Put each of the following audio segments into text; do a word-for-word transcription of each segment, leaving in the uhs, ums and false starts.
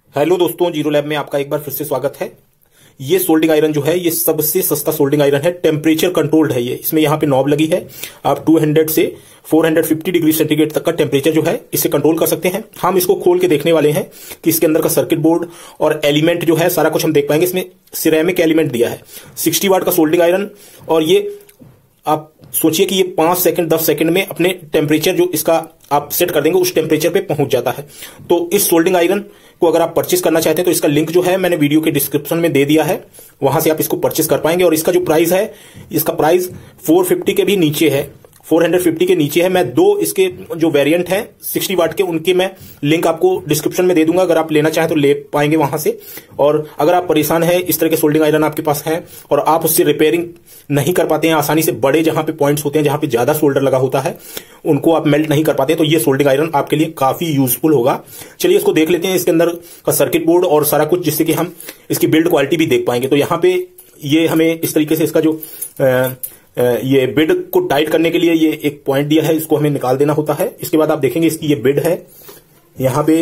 Hello दोस्तों, zero lab में आपका एक बार फिर से स्वागत है। ये सोल्डिंग आयरन जो है ये सबसे सस्ता सोल्डिंग आयरन है। टेम्परेचर कंट्रोल्ड है ये। इसमें यहाँ पे नॉब लगी है। आप दो सौ से चार सौ पचास डिग्री सेंटीग्रेड तक का टेम्परेचर जो है इससे कंट्रोल कर सकते हैं। हम इसको खोल के देखने वाले हैं कि इसके अंदर का सर्किट बोर्ड और एलिमेंट जो है सारा कुछ हम देख पाएंगे। इसमें सिरेमिक एलिमेंट दिया है। साठ वाट का सोल्डिंग आयरन, और ये आप सोचिए कि ये पांच सेकंड दस सेकंड में अपने टेम्परेचर जो इसका आप सेट कर देंगे उस टेम्परेचर पे पहुंच जाता है। तो इस सोल्डिंग आयरन को अगर आप परचेस करना चाहते हैं तो इसका लिंक जो है मैंने वीडियो के डिस्क्रिप्शन में दे दिया है, वहां से आप इसको परचेस कर पाएंगे। और इसका जो प्राइस है, इसका प्राइस चार सौ पचास के भी नीचे है, चार सौ पचास के नीचे है। मैं दो इसके जो वेरिएंट हैं साठ वाट के, उनके मैं लिंक आपको डिस्क्रिप्शन में दे दूंगा। अगर आप लेना चाहें तो ले पाएंगे वहां से। और अगर आप परेशान हैं, इस तरह के सोल्डिंग आयरन आपके पास है और आप उससे रिपेयरिंग नहीं कर पाते हैं आसानी से, बड़े जहां पे पॉइंट्स होते हैं, जहां पे ज्यादा सोल्डर लगा होता है, उनको आप मेल्ट नहीं कर पाते, तो ये सोल्डिंग आयरन आपके लिए काफी यूजफुल होगा। चलिए इसको देख लेते हैं, इसके अंदर का सर्किट बोर्ड और सारा कुछ, जिससे कि हम इसकी बिल्ड क्वालिटी भी देख पाएंगे। तो यहाँ पे ये हमें इस तरीके से इसका जो आ, ये बिड को टाइट करने के लिए ये एक पॉइंट दिया है, इसको हमें निकाल देना होता है। इसके बाद आप देखेंगे इसकी ये बिड है, यहाँ पे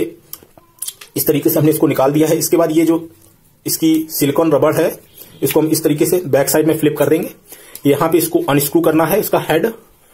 इस तरीके से हमने इसको निकाल दिया है। इसके बाद ये जो इसकी सिलिकॉन रबड़ है, इसको हम इस तरीके से बैक साइड में फ्लिप कर देंगे। यहाँ पे इसको अनस्क्रू करना है, इसका हेड,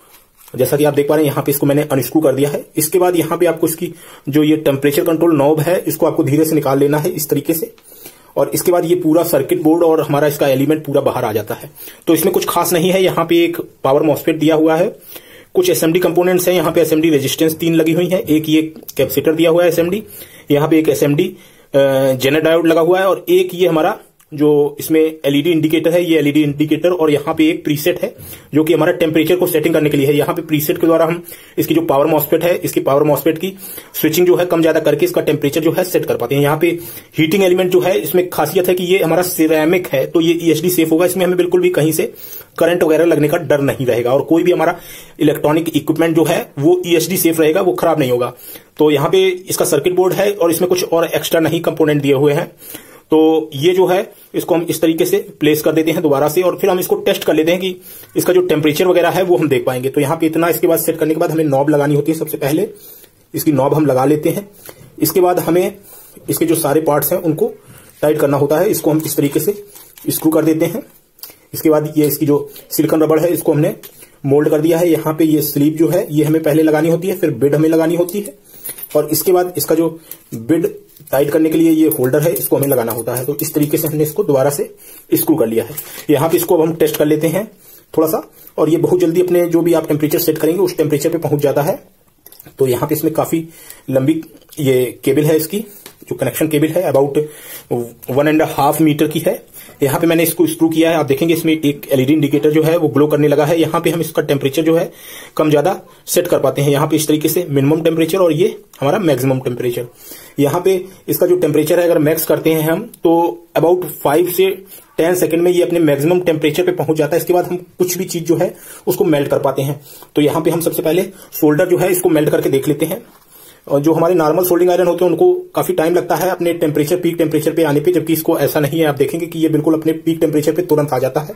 जैसा कि आप देख पा रहे हैं यहाँ पे इसको मैंने अनस्क्रू कर दिया है। इसके बाद यहाँ पे आपको इसकी जो ये टेम्परेचर कंट्रोल नॉब है, इसको आपको धीरे से निकाल लेना है इस तरीके से। और इसके बाद ये पूरा सर्किट बोर्ड और हमारा इसका एलिमेंट पूरा बाहर आ जाता है। तो इसमें कुछ खास नहीं है। यहाँ पे एक पावर मॉसफेट दिया हुआ है, कुछ एसएमडी कंपोनेंट्स हैं। यहाँ पे एसएमडी रेजिस्टेंस तीन लगी हुई है, एक ये कैपेसिटर दिया हुआ है एसएमडी, यहाँ पे एक एसएमडी जेनर डायोड लगा हुआ है, और एक ये हमारा जो इसमें एलईडी इंडिकेटर है, ये एलईडी इंडिकेटर, और यहाँ पे एक प्रीसेट है जो कि हमारा टेम्परेचर को सेटिंग करने के लिए है। यहाँ पे प्रीसेट के द्वारा हम इसकी जो पावर मॉसफेट है, इसकी पावर मॉसफेट की स्विचिंग जो है कम ज्यादा करके इसका टेम्परेचर जो है सेट कर पाते हैं। यहाँ पे हीटिंग एलिमेंट जो है, इसमें खासियत है कि ये हमारा सिरेमिक है, तो ये ईएचडी सेफ होगा। इसमें हमें बिल्कुल भी कहीं से करंट वगैरह लगने का डर नहीं रहेगा, और कोई भी हमारा इलेक्ट्रॉनिक इक्विपमेंट जो है वो ईएचडी सेफ रहेगा, वो खराब नहीं होगा। तो यहाँ पे इसका सर्किट बोर्ड है और इसमें कुछ और एक्स्ट्रा नहीं कंपोनेंट दिए हुए हैं। तो ये जो है इसको हम इस तरीके से प्लेस कर देते हैं दोबारा से, और फिर हम इसको टेस्ट कर लेते हैं कि इसका जो टेम्परेचर वगैरह है वो हम देख पाएंगे। तो यहाँ पे इतना, इसके बाद सेट करने के बाद हमें नॉब लगानी होती है। सबसे पहले इसकी नॉब हम लगा लेते हैं। इसके बाद हमें इसके जो सारे पार्ट्स हैं उनको टाइट करना होता है। इसको हम इस तरीके से स्क्रू कर देते हैं। इसके बाद ये इसकी जो सिलिकॉन रबड़ है, इसको हमने मोल्ड कर दिया है। यहाँ पे ये स्लीव जो है ये हमें पहले लगानी होती है, फिर बिड हमें लगानी होती है, और इसके बाद इसका जो बिड टाइट करने के लिए ये होल्डर है, इसको हमें लगाना होता है। तो इस तरीके से हमने इसको दोबारा से स्क्रू कर लिया है। यहाँ पे इसको अब हम टेस्ट कर लेते हैं थोड़ा सा, और ये बहुत जल्दी अपने जो भी आप टेम्परेचर सेट करेंगे उस टेम्परेचर पे पहुंच जाता है। तो यहाँ पे इसमें काफी लंबी ये केबल है, इसकी जो कनेक्शन केबल है about one and half meter की है। यहाँ पे मैंने इसको स्क्रू किया है। आप देखेंगे इसमें एक एलईडी इंडिकेटर जो है वो ग्लो करने लगा है। यहाँ पे हम इसका टेम्परेचर जो है कम ज्यादा सेट कर पाते हैं। यहाँ पे इस तरीके से मिनिमम टेम्परेचर और ये हमारा मैक्सिमम टेम्परेचर। यहाँ पे इसका जो टेम्परेचर है अगर मैक्स करते हैं हम, तो अबाउट फाइव से टेन सेकंड में ये अपने मैक्सिमम टेम्परेचर पे पहुंच जाता है। इसके बाद हम कुछ भी चीज जो है उसको मेल्ट कर पाते हैं। तो यहाँ पे हम सबसे पहले सोल्डर जो है इसको मेल्ट करके देख लेते हैं। और जो हमारे नॉर्मल सोल्डिंग आयरन होते हैं उनको काफी टाइम लगता है अपने टेम्परेचर पीक टेम्परेचर पे आने पे, जबकि इसको ऐसा नहीं है। आप देखेंगे कि ये बिल्कुल अपने पीक टेम्परेचर पे तुरंत आ जाता है।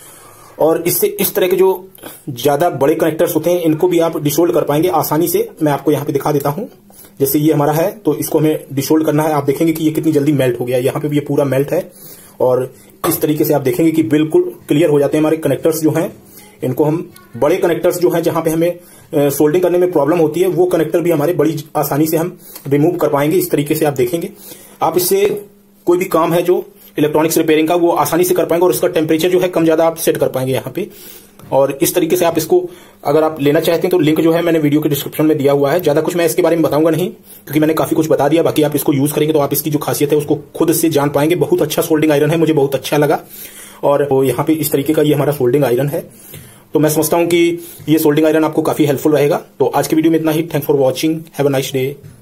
और इससे इस तरह के जो ज्यादा बड़े कनेक्टर्स होते हैं इनको भी आप डिसोल्ड कर पाएंगे आसानी से। मैं आपको यहाँ पे दिखा देता हूँ। जैसे ये हमारा है, तो इसको हमें डिसोल्ड करना है। आप देखेंगे कि ये कितनी जल्दी मेल्ट हो गया। यहाँ पे भी ये पूरा मेल्ट है, और इस तरीके से आप देखेंगे कि बिल्कुल क्लियर हो जाते हैं हमारे कनेक्टर्स जो हैं। इनको हम बड़े कनेक्टर्स जो हैं, जहां पे हमें सोल्डिंग करने में प्रॉब्लम होती है, वो कनेक्टर भी हमारे बड़ी आसानी से हम रिमूव कर पाएंगे। इस तरीके से आप देखेंगे, आप इससे कोई भी काम है जो इलेक्ट्रॉनिक्स रिपेयरिंग का, वो आसानी से कर पाएंगे, और इसका टेम्परेचर जो है कम ज्यादा आप सेट कर पाएंगे यहाँ पे। और इस तरीके से आप इसको अगर आप लेना चाहते हैं तो लिंक जो है मैंने वीडियो के डिस्क्रिप्शन में दिया हुआ है। ज्यादा कुछ मैं इसके बारे में बताऊंगा नहीं, क्योंकि मैंने काफी कुछ बता दिया। बाकी आप इसको यूज करेंगे तो आप इसकी जो खासियत है उसको खुद से जान पाएंगे। बहुत अच्छा सोल्डिंग आयरन है, मुझे बहुत अच्छा लगा। और यहाँ पे इस तरीके का ये हमारा सोल्डिंग आयरन है। तो मैं समझता हूं कि ये सोल्डिंग आयरन आपको काफी हेल्पफुल रहेगा। तो आज की वीडियो में इतना ही। Thanks for watching, have a nice day.